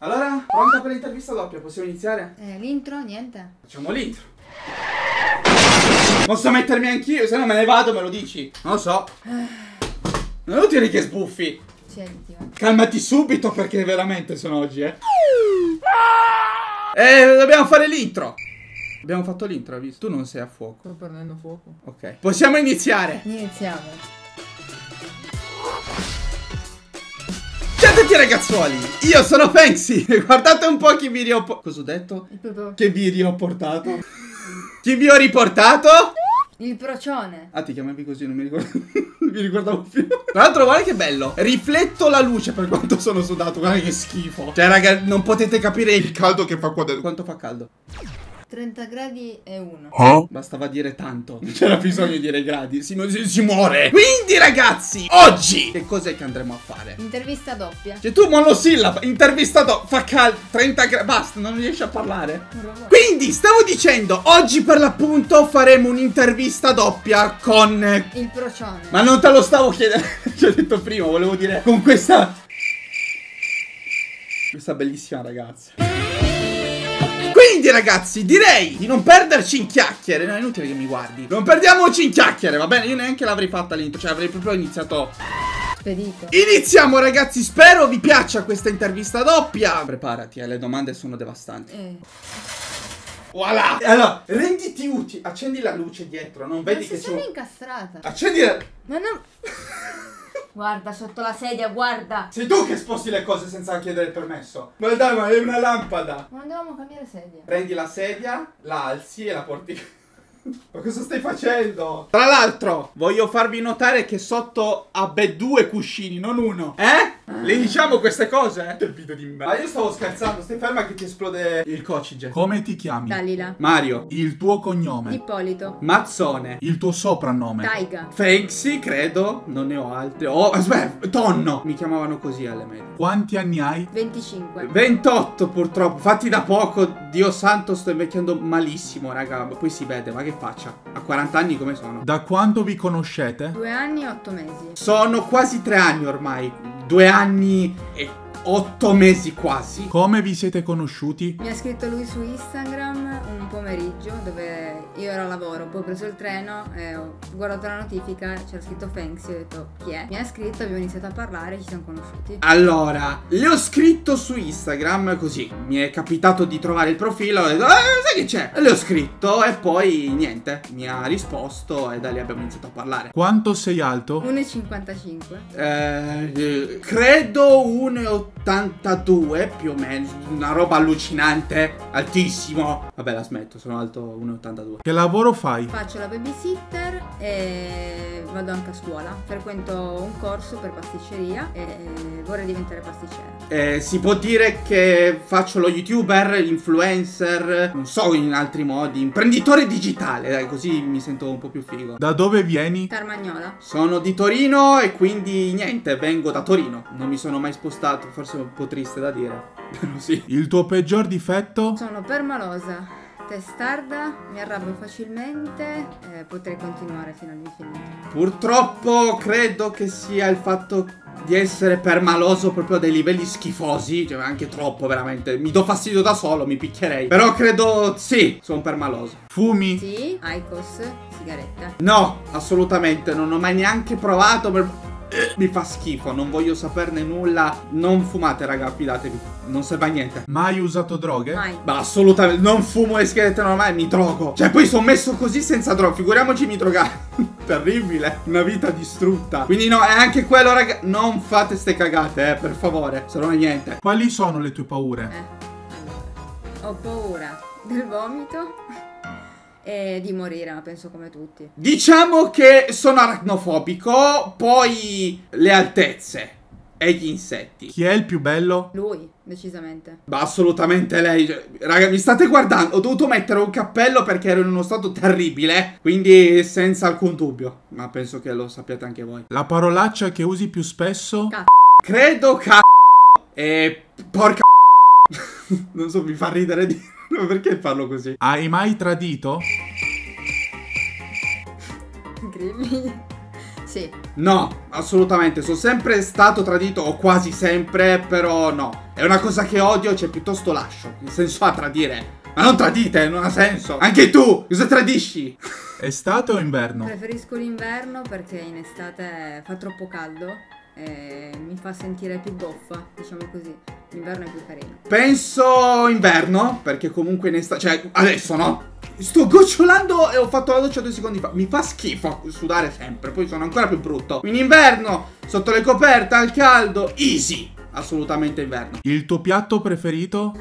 Allora, pronta per l'intervista doppia? Possiamo iniziare? L'intro? Niente. Facciamo l'intro. Posso mettermi anch'io? Se no me ne vado, me lo dici. Non lo so. Non è utile che sbuffi. Senti. Calmati subito perché veramente sono oggi, dobbiamo fare l'intro. Abbiamo fatto l'intro, hai visto? Tu non sei a fuoco. Sto prendendo fuoco. Ok. Possiamo iniziare. Iniziamo. Ciao a tutti ragazzuoli, io sono Fenxy. Guardate un po' chi vi Cosa ho detto? Che vi ho portato. Chi vi ho riportato? Il procione. Ah, ti chiamavi così, non mi ricordo. Non mi ricordavo più. Tra l'altro guarda che bello. Rifletto la luce per quanto sono sudato. Guarda che schifo. Cioè raga, non potete capire il caldo che fa qua dentro. Quanto fa caldo? 30 gradi e 1. Bastava dire tanto. Non c'era bisogno di dire gradi. Si muore. Quindi ragazzi, oggi che cos'è che andremo a fare? Intervista doppia. Cioè tu monosillaba, intervistato, fa caldo, 30 gradi, basta, non riesci a parlare. Quindi stavo dicendo, oggi per l'appunto faremo un'intervista doppia con il procione. Ma non te lo stavo chiedendo. Ci ho detto prima, volevo dire con questa bellissima ragazza. Quindi ragazzi, direi di non perderci in chiacchiere. No, è inutile che mi guardi. Non perdiamoci in chiacchiere, va bene? Io neanche l'avrei fatta l'intro. Cioè avrei proprio iniziato. Spedito. Iniziamo ragazzi, spero vi piaccia questa intervista doppia. Preparati, le domande sono devastanti. Voilà. Allora, renditi utile. Accendi la luce dietro, non vedi che sono incastrata. Accendi la... Ma non... Guarda, sotto la sedia, guarda. Sei tu che sposti le cose senza chiedere il permesso. Ma dai, ma è una lampada. Ma non dovevamo cambiare sedia. Prendi la sedia, la alzi e la porti... Ma cosa stai facendo? Tra l'altro, voglio farvi notare che sotto ha ben 2 cuscini, non uno. Le diciamo queste cose? Che video di me. Ma io stavo scherzando, stai ferma che ti esplode il cocige. Come ti chiami? Dalila. Mario. Il tuo cognome? Ippolito. Mazzone. Il tuo soprannome? Taiga. Fenxy, credo. Non ne ho altri. Oh, aspetta, Tonno. Mi chiamavano così alle medie. Quanti anni hai? 25. 28 purtroppo. Fatti da poco. Dio santo, sto invecchiando malissimo, raga. Poi si vede, ma che faccia? A 40 anni come sono? Da quanto vi conoscete? 2 anni e 8 mesi. Sono quasi 3 anni ormai. 2 anni e 8 mesi quasi. Come vi siete conosciuti? Mi ha scritto lui su Instagram un pomeriggio dove io ero a lavoro, poi ho preso il treno e ho guardato la notifica, c'era scritto Fenxy, ho detto chi è? Mi ha scritto, abbiamo iniziato a parlare e ci siamo conosciuti. Allora, le ho scritto su Instagram così, mi è capitato di trovare il profilo, ho detto sai che c'è? Le ho scritto e poi niente, mi ha risposto e da lì abbiamo iniziato a parlare. Quanto sei alto? 1,55. Credo 1,82 più o meno, una roba allucinante, altissimo. Vabbè, la smetto, sono alto 1,82. Che lavoro fai? Faccio la babysitter e vado anche a scuola. Frequento un corso per pasticceria e vorrei diventare pasticcera. Si può dire che faccio lo youtuber, l'influencer, non so in altri modi, imprenditore digitale, dai, così mi sento un po' più figo. Da dove vieni? Carmagnola. Sono di Torino e quindi niente, vengo da Torino. Non mi sono mai spostato, forse è un po' triste da dire, però sì. Il tuo peggior difetto? Sono permalosa, testarda, mi arrabbio facilmente e potrei continuare fino all'infinito. Purtroppo credo che sia il fatto di essere permaloso proprio a dei livelli schifosi, cioè anche troppo veramente. Mi do fastidio da solo, mi picchierei. Però credo, sì, sono permaloso. Fumi? Sì, Icos, sigaretta. No, assolutamente, non ho mai neanche provato mi fa schifo, non voglio saperne nulla. Non fumate raga, fidatevi, non serve a niente. Mai usato droghe? Mai. Ma assolutamente, non fumo le sigarette normali, mi drogo. Cioè poi sono messo così senza droga, figuriamoci mi droga. Terribile, una vita distrutta. Quindi no, è anche quello raga, non fate ste cagate per favore, se no è niente. Quali sono le tue paure? Allora, ho paura del vomito e di morire, ma penso come tutti. Diciamo che sono aracnofobico, poi le altezze e gli insetti. Chi è il più bello? Lui, decisamente. Ma assolutamente lei, cioè, raga, mi state guardando, ho dovuto mettere un cappello perché ero in uno stato terribile, quindi senza alcun dubbio, ma penso che lo sappiate anche voi. La parolaccia che usi più spesso? Credo e porca non so, mi fa ridere di... Perché parlo così? Hai mai tradito? Grilli. Sì. No, assolutamente, sono sempre stato tradito, o quasi sempre, però no. È una cosa che odio, cioè piuttosto lascio. Che senso ha tradire? Ma non tradite, non ha senso. Anche tu, cosa tradisci? Estate o inverno? Preferisco l'inverno perché in estate fa troppo caldo e mi fa sentire più goffa, diciamo così. L'inverno è più carino. Penso inverno, perché comunque in estate, cioè adesso no. Sto gocciolando e ho fatto la doccia 2 secondi fa. Mi fa schifo sudare sempre, poi sono ancora più brutto. In inverno, sotto le coperte, al caldo, easy. Assolutamente inverno. Il tuo piatto preferito?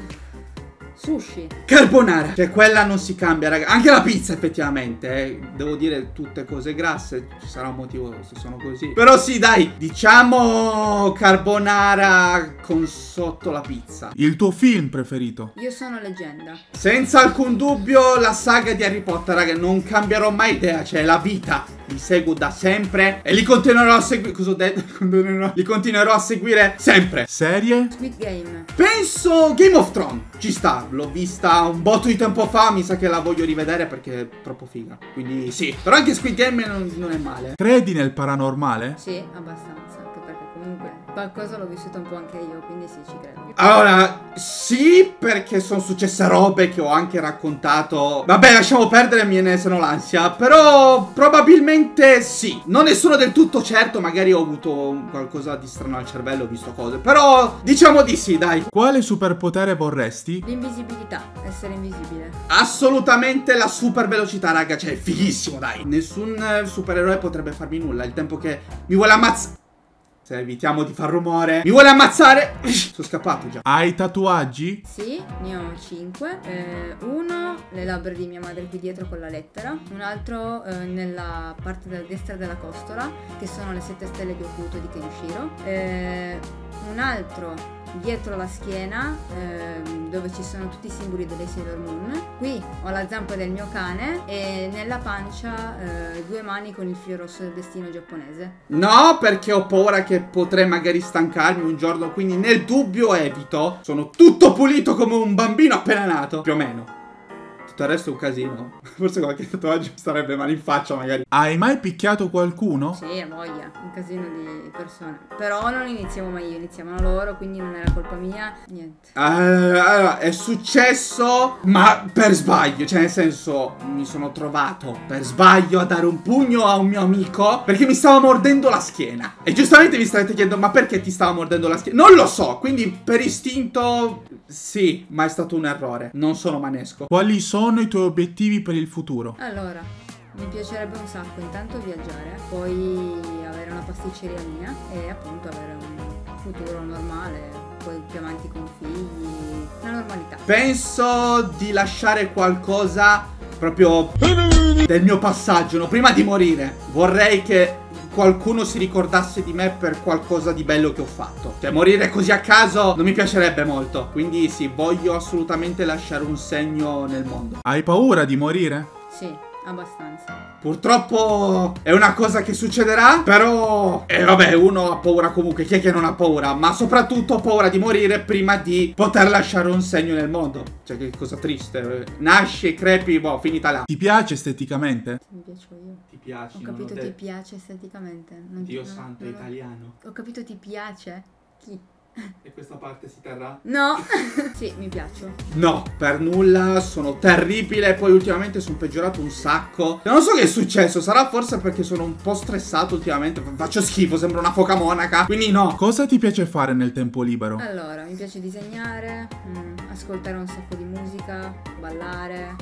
Sushi. Carbonara, cioè quella non si cambia, raga. Anche la pizza effettivamente, devo dire tutte cose grasse. Ci sarà un motivo se sono così. Però sì, dai, diciamo carbonara con sotto la pizza. Il tuo film preferito? Io sono leggenda. Senza alcun dubbio la saga di Harry Potter, raga. Non cambierò mai idea, cioè la vita li seguo da sempre e li continuerò a seguire. Cosa ho detto? Li continuerò a seguire sempre. Serie? Squid Game. Penso Game of Thrones. Ci sta, l'ho vista un botto di tempo fa. Mi sa che la voglio rivedere perché è troppo figa. Quindi sì. Però anche Squid Game non è male. Credi nel paranormale? Sì, abbastanza. Anche perché comunque qualcosa l'ho vissuto un po' anche io, quindi sì, ci credo. Allora, sì, perché sono successe robe che ho anche raccontato. Vabbè, lasciamo perdere, me se no l'ansia. Però probabilmente sì. Non ne sono del tutto certo, magari ho avuto qualcosa di strano al cervello, ho visto cose. Però diciamo di sì, dai. Quale superpotere vorresti? L'invisibilità, essere invisibile. Assolutamente la super velocità, raga. Cioè, è fighissimo, dai. Nessun supereroe potrebbe farmi nulla. Il tempo che mi vuole ammazzare. Se evitiamo di far rumore. Mi vuole ammazzare. Sono scappato già. Hai tatuaggi? Sì, ne ho 5. Uno, le labbra di mia madre qui dietro con la lettera. Un altro nella parte della destra della costola, che sono le 7 stelle di Hokuto di Kenshiro. Un altro dietro la schiena, dove ci sono tutti i simboli delle Sailor Moon. Qui ho la zampa del mio cane e nella pancia 2 mani con il filo rosso del destino giapponese. No, perché ho paura che potrei magari stancarmi un giorno, quindi nel dubbio evito. Sono tutto pulito come un bambino appena nato, più o meno. Tutto il resto è un casino. Forse qualche tatuaggio starebbe male in faccia magari. Hai mai picchiato qualcuno? Sì, a voglia, un casino di persone. Però non iniziamo mai io, iniziavano loro, quindi non era colpa mia, niente. Allora, è successo, ma per sbaglio. Cioè, nel senso, mi sono trovato per sbaglio a dare un pugno a un mio amico perché mi stava mordendo la schiena. E giustamente vi starete chiedendo, ma perché ti stava mordendo la schiena? Non lo so, quindi per istinto sì, ma è stato un errore. Non sono manesco. Quali sono i tuoi obiettivi per il futuro? Allora, mi piacerebbe un sacco intanto viaggiare, poi avere una pasticceria mia e appunto avere un futuro normale, poi più avanti con figli, la normalità. Penso di lasciare qualcosa proprio del mio passaggio, no? Prima di morire. Vorrei che qualcuno si ricordasse di me per qualcosa di bello che ho fatto. Cioè, morire così a caso non mi piacerebbe molto. Quindi sì, voglio assolutamente lasciare un segno nel mondo. Hai paura di morire? Sì, abbastanza. Purtroppo è una cosa che succederà, però vabbè, uno ha paura comunque, chi è che non ha paura? Ma soprattutto ho paura di morire prima di poter lasciare un segno nel mondo. Cioè, che cosa triste. Nasci e crepi, boh, finita là. Ti piace esteticamente? Mi piaccio io. Ti piace? Ho capito, ti piace esteticamente. Dio santo, è italiano. Ho capito, ti piace? Chi? E questa parte si terrà? No. Sì, mi piaccio. No, per nulla, sono terribile. Poi ultimamente sono peggiorato un sacco. Non so che è successo, sarà forse perché sono un po' stressato ultimamente. Faccio schifo, sembro una foca monaca. Quindi no. Cosa ti piace fare nel tempo libero? Allora, mi piace disegnare, ascoltare un sacco di musica, ballare,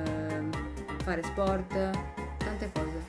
fare sport, tante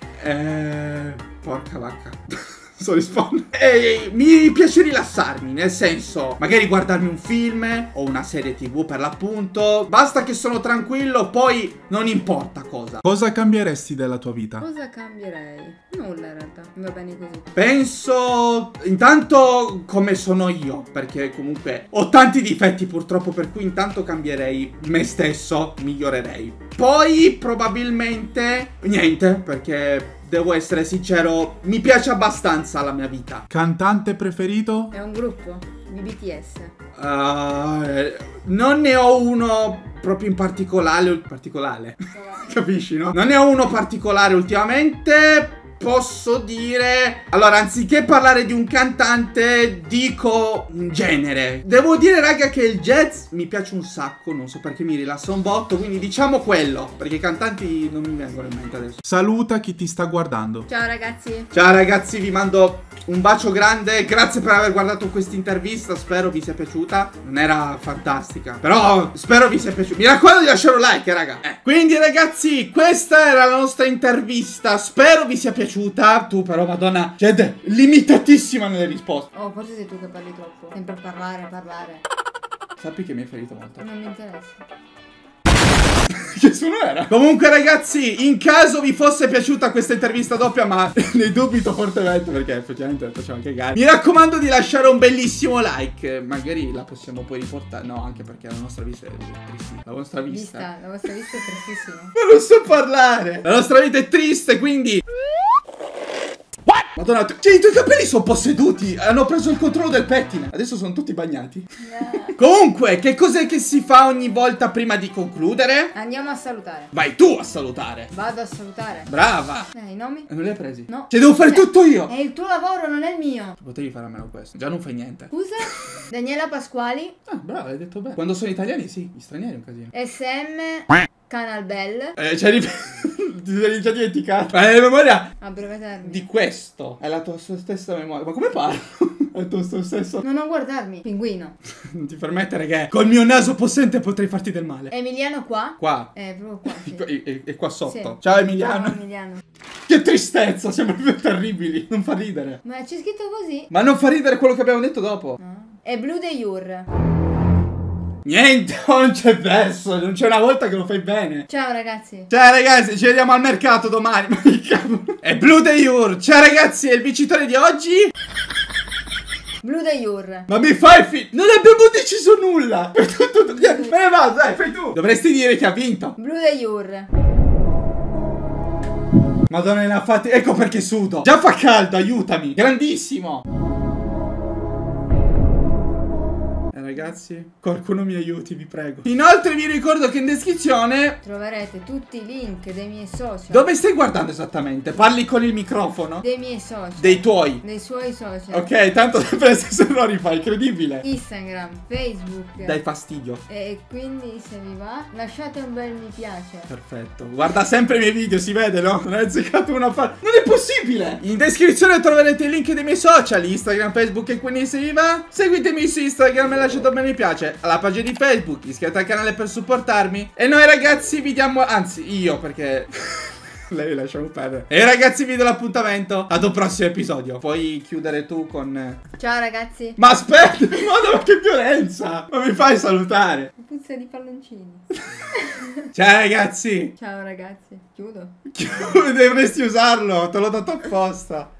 cose. Porca vacca. So rispondere. Mi piace rilassarmi, nel senso, magari guardarmi un film o una serie TV per l'appunto. Basta che sono tranquillo, poi non importa cosa. Cosa cambieresti della tua vita? Cosa cambierei? Nulla in realtà, mi va bene così. Penso intanto come sono io, perché comunque ho tanti difetti purtroppo, per cui intanto cambierei me stesso, migliorerei. Poi probabilmente niente, perché devo essere sincero, mi piace abbastanza la mia vita. Cantante preferito? È un gruppo di BTS. Non ne ho uno proprio in particolare. Capisci, no? Non ne ho uno particolare ultimamente. posso dire... Allora, anziché parlare di un cantante, dico un genere. Devo dire, raga, che il jazz mi piace un sacco. Non so perché mi rilassa un botto, quindi diciamo quello. Perché i cantanti non mi vengono in mente adesso. Saluta chi ti sta guardando. Ciao ragazzi. Ciao ragazzi, vi mando un bacio grande. Grazie per aver guardato questa intervista. Spero vi sia piaciuta. Non era fantastica, però spero vi sia piaciuta. Mi raccomando di lasciare un like, raga. Quindi ragazzi, questa era la nostra intervista. Spero vi sia piaciuta. Tu però, madonna, Jed, limitatissima nelle risposte. Oh, forse sei tu che parli troppo. Sempre a parlare. Sappi che mi hai ferito molto. Non mi interessa. Che suono era? Comunque ragazzi, in caso vi fosse piaciuta questa intervista doppia, ma ne dubito fortemente perché effettivamente facciamo anche gare, mi raccomando di lasciare un bellissimo like. Magari la possiamo poi riportare. No, anche perché la nostra vista è tristissima. La vostra vista. La vostra vista è tristissima. Ma non so parlare. La nostra vita è triste, quindi... Madonna, cioè i tuoi capelli sono posseduti. Hanno preso il controllo del pettine. Adesso sono tutti bagnati. Comunque, che cos'è che si fa ogni volta prima di concludere? Andiamo a salutare. Vai tu a salutare. Vado a salutare. Brava. I nomi? E non li hai presi? No. Cioè devo fare tutto io. È il tuo lavoro, non è il mio. Potevi fare almeno questo. Già non fai niente. Scusa? Daniela Pasquali. Ah, brava, hai detto bene. Quando sono italiani sì, gli stranieri è un casino. SM Canal Bell. Cioè ti sei già dimenticato. Ma è la memoria A breve termine. di questo. È la tua stessa memoria. Ma come parlo? È il tuo stesso. Non guardarmi. Pinguino. Non ti permettere che col mio naso possente potrei farti del male. Emiliano qua. Qua. Proprio qua. Sì. E qua sotto. Sì. Ciao Emiliano. Ciao Emiliano. Che tristezza, siamo proprio terribili. Non fa ridere. Ma c'è scritto così? Ma non fa ridere quello che abbiamo detto dopo. No. È Blue de Jur. Niente, non c'è verso. Non c'è una volta che lo fai bene. Ciao ragazzi. Ciao ragazzi, ci vediamo al mercato domani. Ma che cavolo. È Blue de Jur. Ciao ragazzi, e il vincitore di oggi? Blue de Jur. Ma mi fai non abbiamo deciso nulla. Fai tutto. Me ne vado, dai, fai tu. Dovresti dire che ha vinto. Blue de Jur. Madonna, ne ha fatti. Ecco perché sudo. Già fa caldo, aiutami. Grandissimo. Ragazzi, qualcuno mi aiuti, vi prego. Inoltre vi ricordo che in descrizione troverete tutti i link dei miei social. Dove stai guardando esattamente? Parli con il microfono? Dei miei social. Dei tuoi? Dei suoi social. Ok, tanto sempre gli stessi errori fai, incredibile. Instagram, Facebook. Dai fastidio. E quindi se vi va, lasciate un bel mi piace. Perfetto. Guarda sempre i miei video, si vede, no? Non hai azzeccato una parte. Non è possibile! In descrizione troverete il link dei miei social, Instagram, Facebook e quindi se vi va, seguitemi su Instagram e lasciate un bel mi piace alla pagina di Facebook, iscrivetevi al canale per supportarmi. E noi ragazzi vi diamo, anzi io perché lei lasciamo perdere. E ragazzi vi do l'appuntamento ad un prossimo episodio. Puoi chiudere tu con ciao ragazzi. Ma aspetta, ma che violenza. Ma mi fai salutare. Puzza di palloncini. Ciao ragazzi. Ciao ragazzi. Chiudo. Dovresti usarlo, te l'ho dato apposta.